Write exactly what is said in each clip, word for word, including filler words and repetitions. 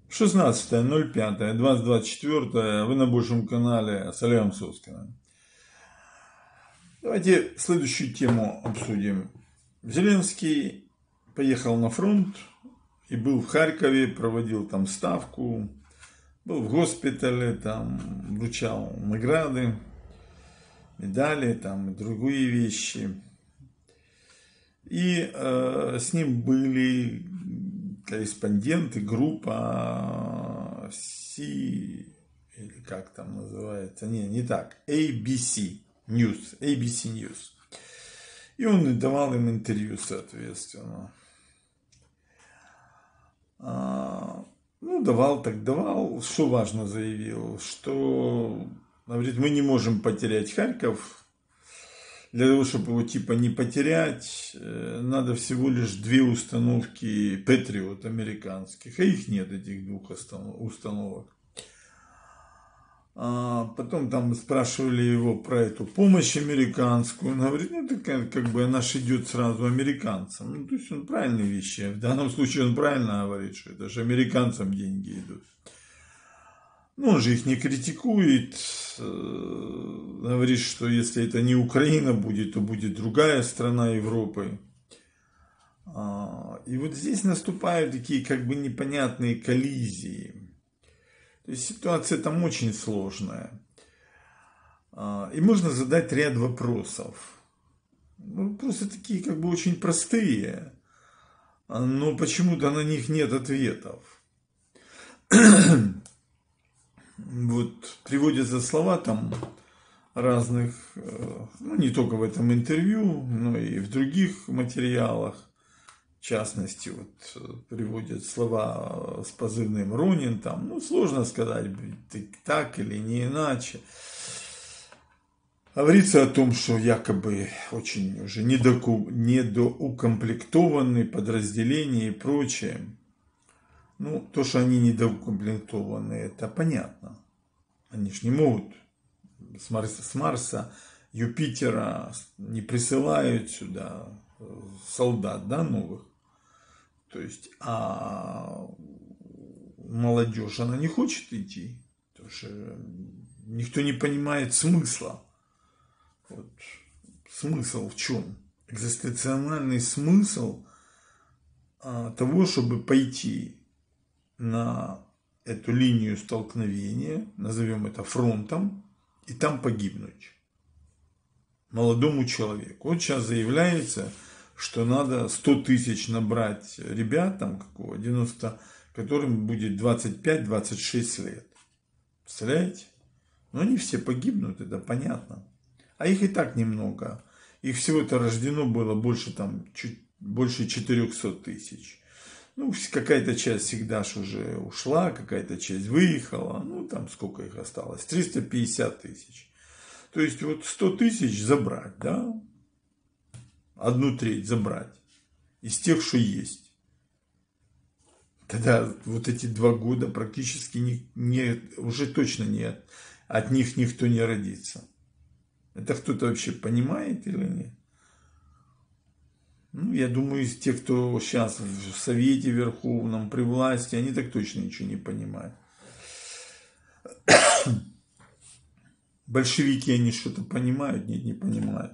шестнадцатое ноль пятое двадцать двадцать четыре. Вы на Божьем канале с Олегом Соскиным. Давайте следующую тему обсудим. Зеленский поехал на фронт и был в Харькове, проводил там ставку, был в госпитале, там вручал награды, медали, там и другие вещи. И э, с ним были корреспонденты, группа C, или как там называется, не, не так, A B C News, A B C News. И он давал им интервью, соответственно. А, ну, давал так давал. Что важно заявил, что, говорит, мы не можем потерять Харьков. Для того, чтобы его типа не потерять, надо всего лишь две установки Патриот американских. А их нет, этих двух установок. А потом там спрашивали его про эту помощь американскую. Он говорит, ну, такая, как бы она ж идет сразу американцам. Ну, то есть он правильные вещи. В данном случае он правильно говорит, что это же американцам деньги идут. Ну, он же их не критикует, говорит, что если это не Украина будет, то будет другая страна Европы. И вот здесь наступают такие как бы непонятные коллизии. То есть ситуация там очень сложная. И можно задать ряд вопросов. Вопросы такие как бы очень простые, но почему-то на них нет ответов. Вот приводятся слова там разных, ну не только в этом интервью, но и в других материалах. В частности, вот приводят слова с позывным Ронин, там, ну сложно сказать, так или не иначе. Говорится о том, что якобы очень уже недоукомплектованные подразделения и прочее. Ну, то, что они недоукомплектованы, это понятно. Они же не могут с Марса, с Марса, Юпитера не присылают сюда солдат, да, новых. То есть, а молодежь, она не хочет идти. Потому что никто не понимает смысла. Вот. Смысл в чем? Экзистенциональный смысл а, того, чтобы пойти на эту линию столкновения, назовем это фронтом, и там погибнуть молодому человеку. Вот сейчас заявляется, что надо сто тысяч набрать ребят, там какого, девяносто, которым будет двадцать пять - двадцать шесть лет. Представляете? Но они все погибнут, это понятно. А их и так немного. Их всего-то рождено было больше, там, чуть больше четырехсот тысяч. Ну, какая-то часть всегда ж уже ушла, какая-то часть выехала. Ну, там сколько их осталось? триста пятьдесят тысяч. То есть, вот сто тысяч забрать, да? Одну треть забрать из тех, что есть. Тогда вот эти два года практически не, не, уже точно нет. От них никто не родится. Это кто-то вообще понимает или нет? Ну, я думаю, из тех, кто сейчас в Совете Верховном, при власти, они так точно ничего не понимают. Большевики, они что-то понимают? Нет, не понимают.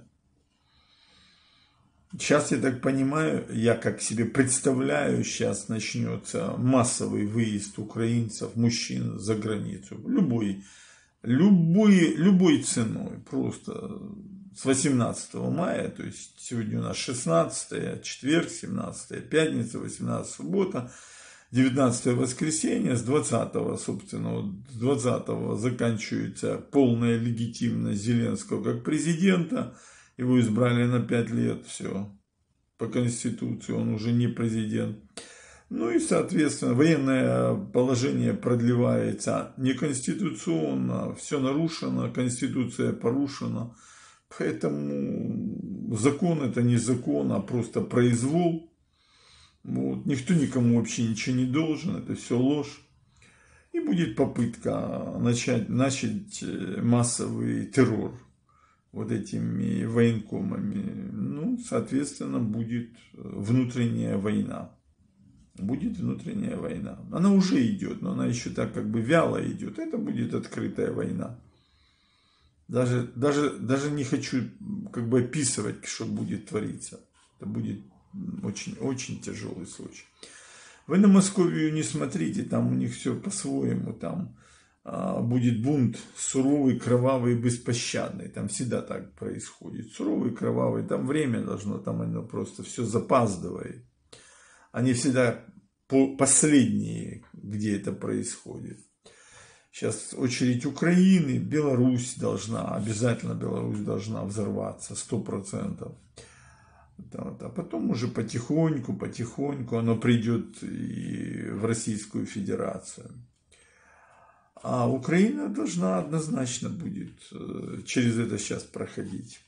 Сейчас, я так понимаю, я как себе представляю, сейчас начнется массовый выезд украинцев, мужчин за границу. Любой, любой, любой ценой. Просто с восемнадцатого мая, то есть сегодня у нас шестнадцатое, четверг, семнадцатое, пятница, восемнадцатое, суббота, девятнадцатое воскресенье, с двадцатого, собственно, с двадцатого заканчивается полная легитимность Зеленского как президента. Его избрали на пять лет, все, по Конституции, он уже не президент. Ну и, соответственно, военное положение продлевается неконституционно, все нарушено, Конституция порушена. Поэтому закон это не закон, а просто произвол. Вот. Никто никому вообще ничего не должен, это все ложь. И будет попытка начать, начать массовый террор вот этими военкомами. Ну, соответственно, будет внутренняя война. будет внутренняя война. Она уже идет, но она еще так как бы вяло идет. Это будет открытая война. Даже, даже, даже не хочу как бы описывать, что будет твориться. Это будет очень-очень тяжелый случай. Вы на Московию не смотрите, там у них все по-своему, там а, будет бунт суровый, кровавый, беспощадный. Там всегда так происходит. Суровый, кровавый, там время должно, там оно просто все запаздывает. Они всегда последние, где это происходит. Сейчас очередь Украины, Беларусь должна, обязательно Беларусь должна взорваться, сто процентов. А потом уже потихоньку, потихоньку оно придет и в Российскую Федерацию. А Украина должна однозначно будет через это сейчас проходить.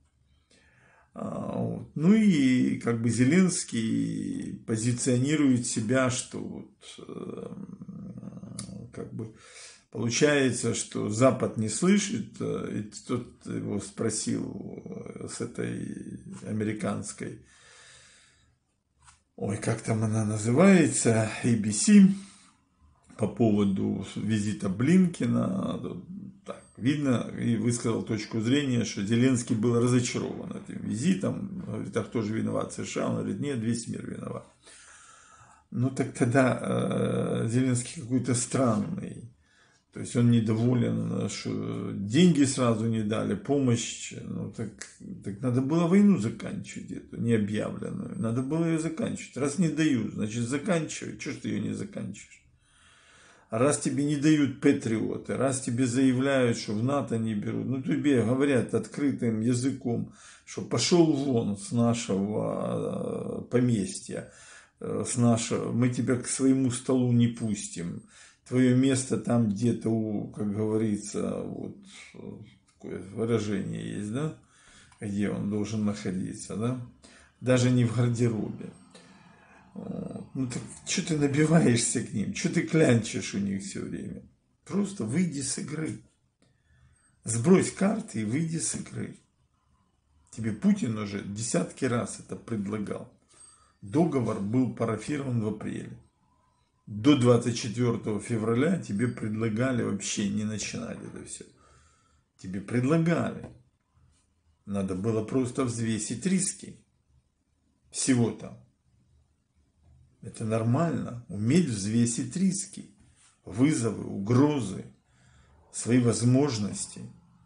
Ну и как бы Зеленский позиционирует себя, что вот как бы получается, что Запад не слышит. И тот его спросил с этой американской, ой, как там она называется, эй би си, по поводу визита Блинкена. Так, видно, и высказал точку зрения, что Зеленский был разочарован этим визитом. Говорит, а кто же виноват, США? Он говорит, нет, весь мир виноват. Ну так тогда э, Зеленский какой-то странный. То есть он недоволен, что деньги сразу не дали, помощь. Ну так, так надо было войну заканчивать, эту необъявленную. Надо было ее заканчивать. Раз не дают, значит заканчивай. Чего ж ты ее не заканчиваешь? А раз тебе не дают патриоты, раз тебе заявляют, что в НАТО не берут, ну тебе говорят открытым языком, что пошел вон с нашего поместья, с нашего, мы тебя к своему столу не пустим. Твое место там где-то, у, как говорится, вот такое выражение есть, да, где он должен находиться, да, даже не в гардеробе. Ну так что ты набиваешься к ним, что ты клянчишь у них все время? Просто выйди с игры. Сбрось карты и выйди с игры. Тебе Путин уже десятки раз это предлагал. Договор был парафирован в апреле. До двадцать четвёртого февраля тебе предлагали вообще не начинать это все. Тебе предлагали. Надо было просто взвесить риски. Всего там. Это нормально. Уметь взвесить риски. Вызовы, угрозы. Свои возможности.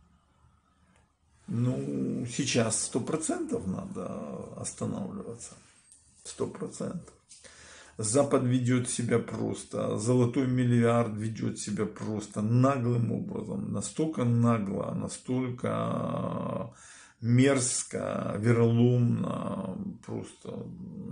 Ну, сейчас сто процентов надо останавливаться. Сто процентов. Запад ведет себя просто, золотой миллиард ведет себя просто наглым образом, настолько нагло, настолько мерзко, вероломно, просто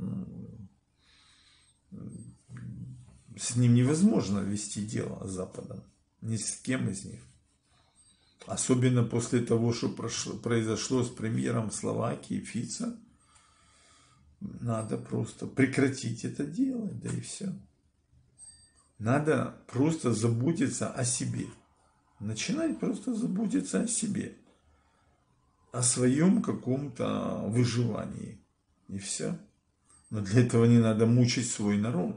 с ним невозможно вести дело с Западом, ни с кем из них. Особенно после того, что прошло, произошло с премьером Словакии Фицо. Надо просто прекратить это делать, да и все. Надо просто заботиться о себе. Начинать просто заботиться о себе. О своем каком-то выживании. И все. Но для этого не надо мучить свой народ.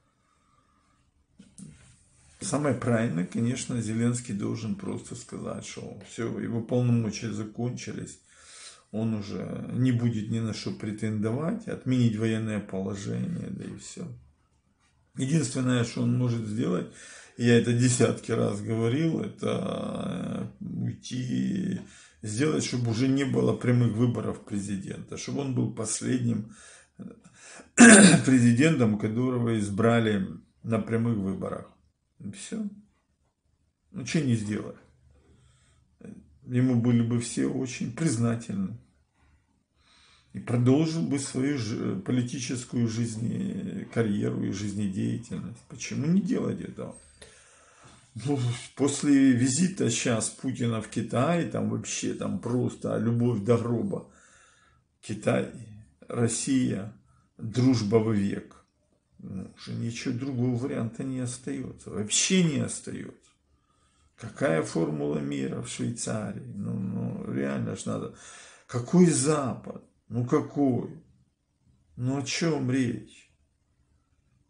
Самое правильное, конечно, Зеленский должен просто сказать, что все, его полномочия закончились. Он уже не будет ни на что претендовать, отменить военное положение, да и все. Единственное, что он может сделать, я это десятки раз говорил, это уйти, сделать, чтобы уже не было прямых выборов президента, чтобы он был последним президентом, которого избрали на прямых выборах. И все. Ну, что не сделать? Ему были бы все очень признательны. И продолжил бы свою политическую жизнь, карьеру и жизнедеятельность. Почему не делать этого? Ну, после визита сейчас Путина в Китай, там вообще там просто любовь до гроба. Китай, Россия, дружба вовек. Ну, уже ничего другого варианта не остается. Вообще не остается. Какая формула мира в Швейцарии? Ну, ну реально ж надо. Какой Запад? Ну какой? Ну о чем речь?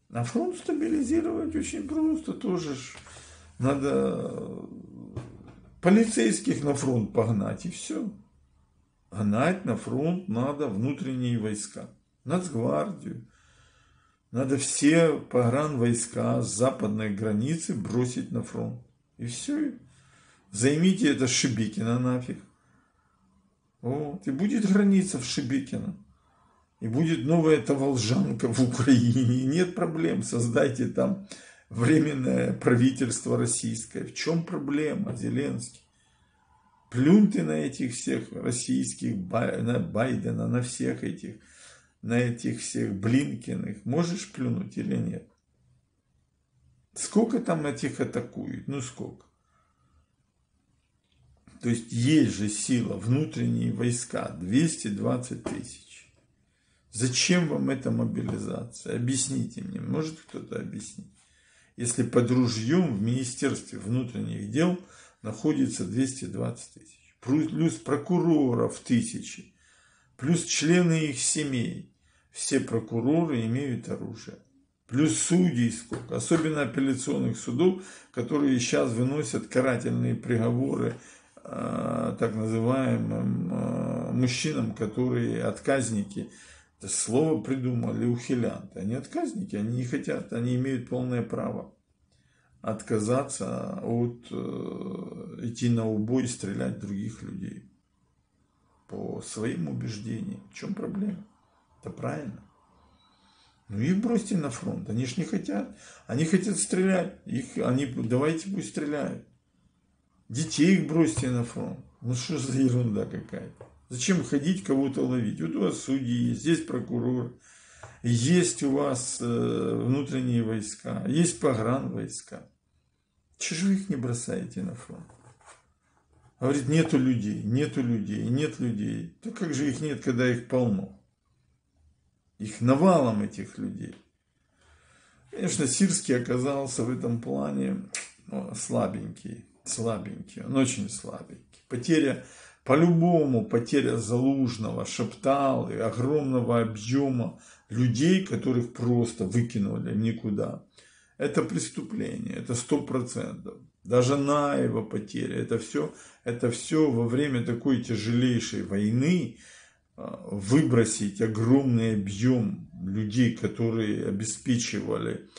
А фронт стабилизировать очень просто. Тоже ж надо полицейских на фронт погнать, и все. Гнать на фронт надо внутренние войска. Нацгвардию. Надо все погранвойска с западной границы бросить на фронт. И все. Займите это Шебекино нафиг. Вот. И будет граница в Шебекино. И будет новая Таволжанка в Украине. Нет проблем. Создайте там временное правительство российское. В чем проблема, Зеленский? Плюнь ты на этих всех российских, на Байдена, на всех этих, на этих всех Блинкиных. Можешь плюнуть или нет? Сколько там этих атакуют? Ну сколько? То есть есть же сила, внутренние войска, двести двадцать тысяч. Зачем вам эта мобилизация? Объясните мне, может кто-то объяснить? Если под ружьем в Министерстве внутренних дел находится двести двадцать тысяч, плюс прокуроров тысячи, плюс члены их семей, все прокуроры имеют оружие. Плюс судей сколько, особенно апелляционных судов, которые сейчас выносят карательные приговоры так называемым мужчинам, которые отказники. Это слово придумали ухилянты. Они отказники, они не хотят, они имеют полное право отказаться от идти на убой и стрелять в других людей по своим убеждениям. В чем проблема? Это правильно. Ну их бросьте на фронт. Они ж не хотят. Они хотят стрелять. Их, они, давайте пусть стреляют. Детей их бросьте на фронт. Ну что за ерунда какая-то. Зачем ходить кого-то ловить? Вот у вас судьи есть, есть прокурор, есть у вас внутренние войска, есть погранвойска. Чего же вы их не бросаете на фронт? Говорит, нету людей, нету людей, нет людей. Да как же их нет, когда их полно? Их навалом, этих людей. Конечно, Сирский оказался в этом плане ну, слабенький, слабенький, он очень слабенький. Потеря, по-любому, потеря Залужного, Шептал и огромного объема людей, которых просто выкинули никуда. Это преступление, это сто процентов. Даже Наева потеря, это все, это все во время такой тяжелейшей войны выбросить огромный объем людей, которые обеспечивали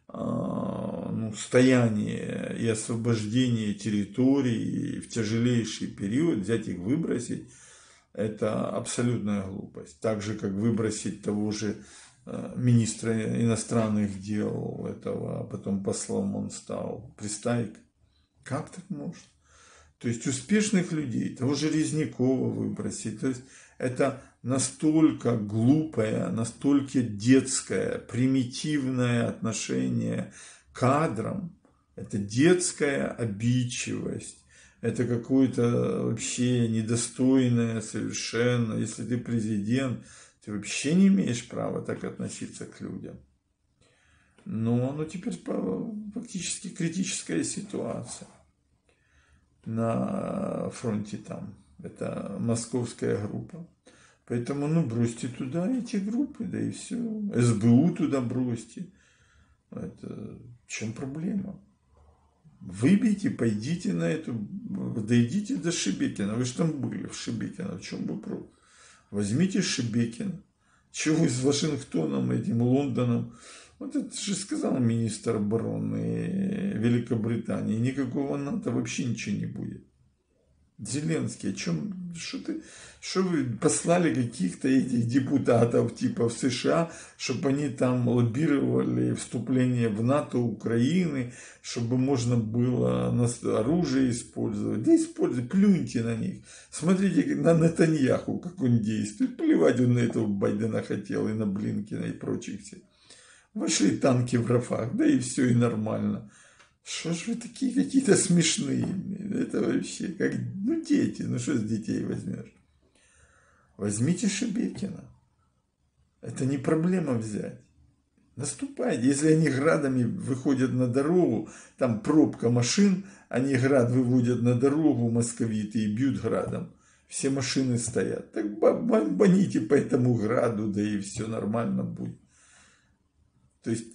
ну, стояние и освобождение территории в тяжелейший период, взять их выбросить, это абсолютная глупость. Так же, как выбросить того же министра иностранных дел, этого, а потом послом он стал, Пристайк. Как так можно? То есть успешных людей, того же Резнякова выбросить. То есть это настолько глупое, настолько детское, примитивное отношение к кадрам. Это детская обидчивость. Это какое-то вообще недостойное совершенно. Если ты президент, ты вообще не имеешь права так относиться к людям. Но ну, теперь фактически критическая ситуация на фронте там. Это московская группа. Поэтому, ну, бросьте туда эти группы, да и все. эс бэ у туда бросьте. Это в чем проблема? Выбейте, пойдите на эту, дойдите до Шебекина. Вы же там были в Шебекино, в чем вопрос? Возьмите Шебекино. Чего вы с Вашингтоном, этим Лондоном? Вот это же сказал министр обороны Великобритании. Никакого НАТО вообще ничего не будет. Зеленский, о чем, что ты, что вы послали каких-то этих депутатов типа в США, чтобы они там лоббировали вступление в НАТО Украины, чтобы можно было оружие использовать. Да используйте, плюньте на них. Смотрите на Нетаньяху, как он действует. Плевать он на этого Байдена хотел, и на Блинкина, и прочих всех. Вошли танки в Рафах, да и все, и нормально. Что ж вы такие какие-то смешные? Это вообще как, ну, дети. Ну, что с детей возьмешь? Возьмите Шебекина. Это не проблема взять. Наступайте. Если они градами выходят на дорогу, там пробка машин, они град выводят на дорогу, московиты, и бьют градом. Все машины стоят. Так бомбаните по этому граду, да и все нормально будет. То есть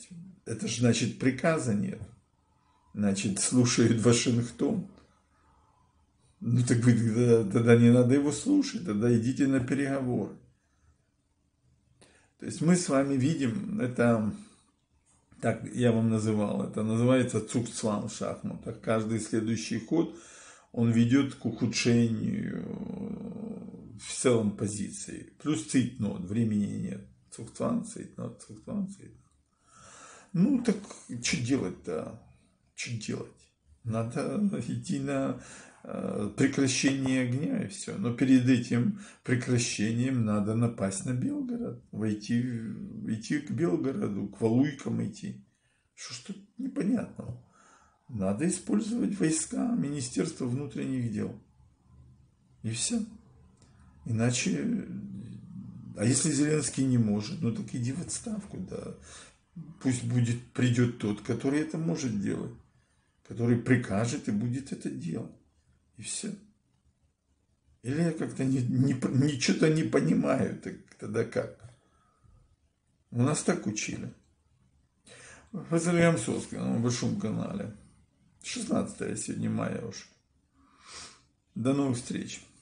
Это же значит приказа нет. Значит, слушают Вашингтон. Ну так вы тогда, тогда не надо его слушать, тогда идите на переговоры. То есть мы с вами видим, это, так я вам называл, это называется цугцванг в шахматах. Каждый следующий ход, он ведет к ухудшению в целом позиции. Плюс цейтнот, времени нет. Цугцванг, цейтнот, цугцванг, цейтнот. Ну так что делать-то? Что делать? Надо идти на прекращение огня и все. Но перед этим прекращением надо напасть на Белгород, войти, идти к Белгороду, к Валуйкам идти. Что ж тут непонятного? Надо использовать войска Министерства внутренних дел. И все. Иначе... А если Зеленский не может, ну так иди в отставку, да. Пусть будет, придет тот, который это может делать. Который прикажет и будет это делать. И все. Или я как-то не, не, не, что-то не понимаю, так тогда как? У нас так учили. Василий Ямсовский на большом канале. шестнадцатое сегодня мая уже. До новых встреч.